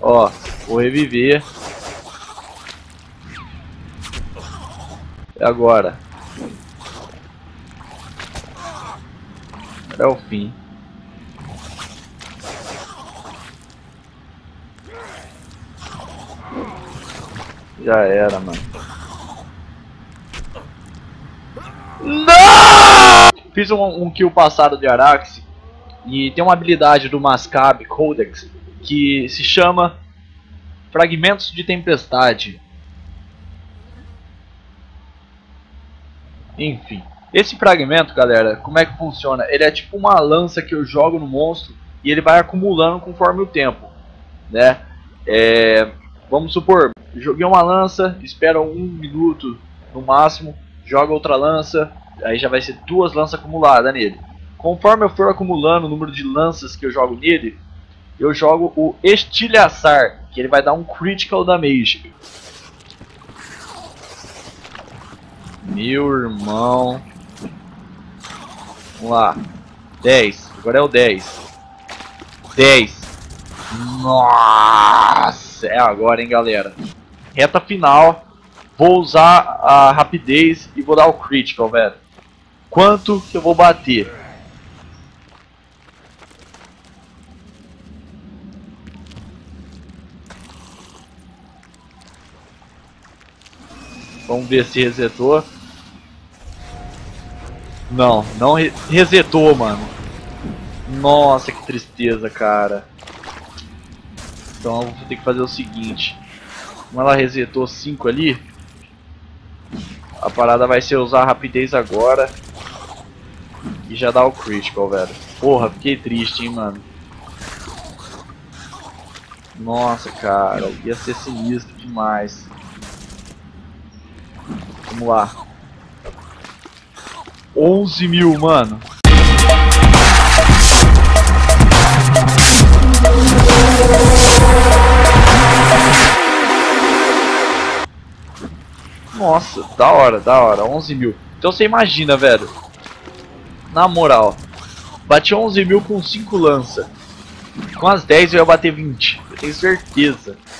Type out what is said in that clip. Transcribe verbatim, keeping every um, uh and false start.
Ó, vou reviver. E agora? É o fim. Já era, mano. Não! Fiz um, um kill passado de Arax. E tem uma habilidade do Mascab Codex que se chama Fragmentos de Tempestade. Enfim, esse fragmento, galera, como é que funciona? Ele é tipo uma lança que eu jogo no monstro e ele vai acumulando conforme o tempo, né? É, vamos supor, joguei uma lança, espera um minuto no máximo, joga outra lança, aí já vai ser duas lanças acumuladas nele. Conforme eu for acumulando o número de lanças que eu jogo nele, eu jogo o Estilhaçar, que ele vai dar um critical damage. Meu irmão. Vamos lá. dez. Agora é o dez. dez. Nossa. É agora, hein, galera. Reta final. Vou usar a rapidez e vou dar o critical, velho. Quanto que eu vou bater? Vamos ver se resetou. Não, não re resetou, mano. Nossa, que tristeza, cara. Então eu vou ter que fazer o seguinte. Como ela resetou cinco ali, a parada vai ser usar a rapidez agora. E já dá o critical, velho. Porra, fiquei triste, hein, mano. Nossa, cara. Ia ser sinistro demais. Vamos lá. onze mil, mano. Nossa, da hora, da hora. onze mil. Então você imagina, velho. Na moral. Bati onze mil com cinco lança. Com as dez eu ia bater vinte. Eu tenho certeza.